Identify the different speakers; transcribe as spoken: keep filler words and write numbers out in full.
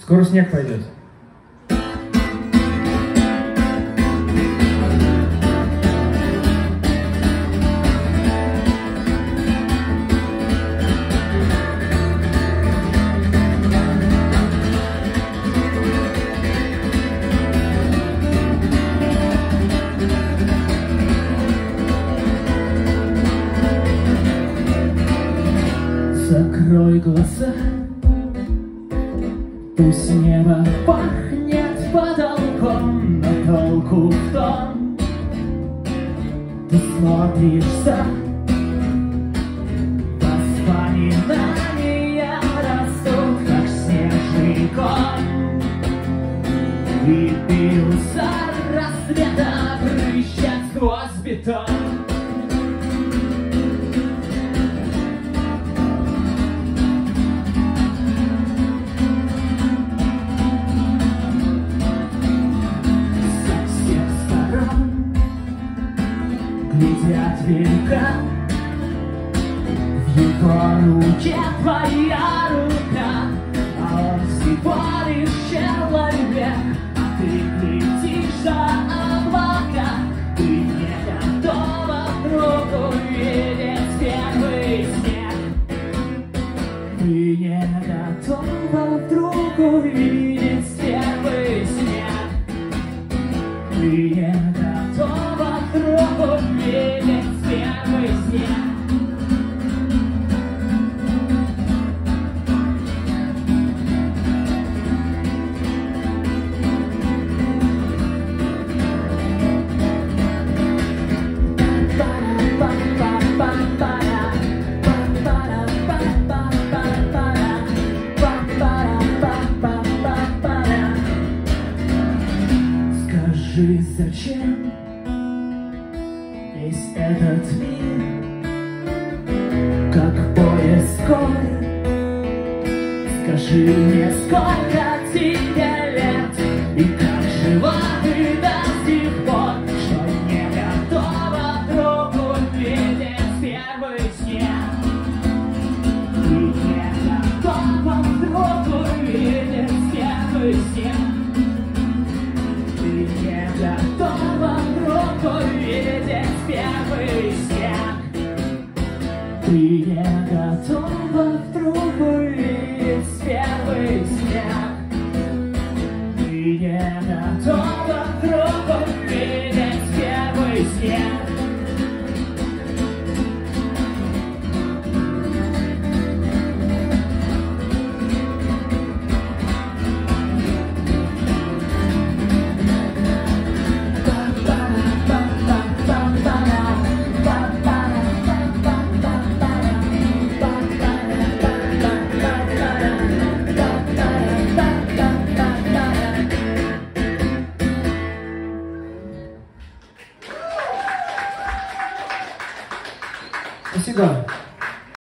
Speaker 1: Скоро снег пойдет.
Speaker 2: Закрой глаза, пусть небо пахнет потолком, но толку в том, ты смотришься, воспоминания растут, как снежный ком, и бьются рассвета, прыщат сквозь бетон. Глядят века, в его руке твоя рука, а он всего лишь человек, а ты глядишь за облака, ты не готова вдруг увидеть первый снег, ты не готова вдруг увидеть первый снег, ты не готова вдруг увидеть первый снег. Скажи, зачем весь этот мир, как поезд скорый? Скажи мне, сколько тебе лет, и как жива ты до сих пор, что не готова вдруг увидеть первый снег. Ты не готова вдруг увидеть первый снег. Ты не готова вдруг увидеть первый снег. Ты не готова вдруг увидеть первый снег. Ты не готова вдруг увидеть первый снег.
Speaker 1: Спасибо.